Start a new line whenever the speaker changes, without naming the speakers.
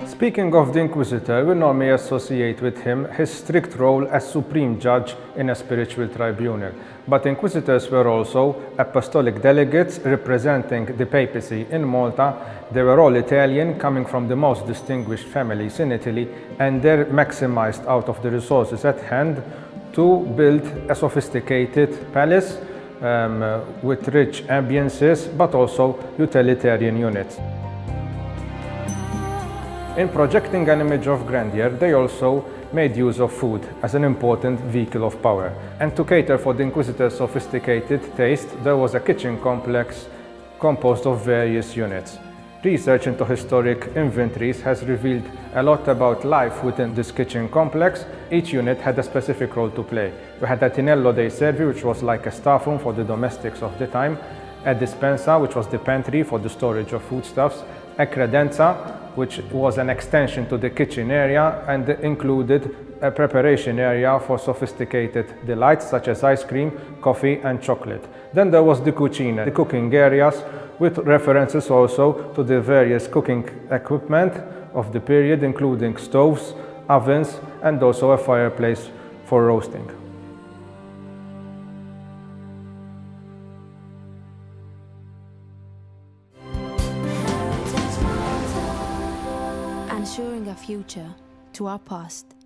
Speaking of the Inquisitor, we normally associate with him his strict role as supreme judge in a spiritual tribunal. But Inquisitors were also apostolic delegates representing the papacy in Malta. They were all Italian, coming from the most distinguished families in Italy, and they maximized out of the resources at hand to build a sophisticated palace with rich ambiances, but also utilitarian units. In projecting an image of grandeur, they also made use of food as an important vehicle of power. And to cater for the Inquisitors' sophisticated taste, there was a kitchen complex composed of various units. Research into historic inventories has revealed a lot about life within this kitchen complex. Each unit had a specific role to play. We had a tinello dei servi, which was like a staff room for the domestics of the time, a dispensa, which was the pantry for the storage of foodstuffs, a credenza, which was an extension to the kitchen area and included a preparation area for sophisticated delights such as ice cream, coffee and chocolate. Then there was the cucina, the cooking areas, with references also to the various cooking equipment of the period, including stoves, ovens and also a fireplace for roasting.
Ensuring a future to our past.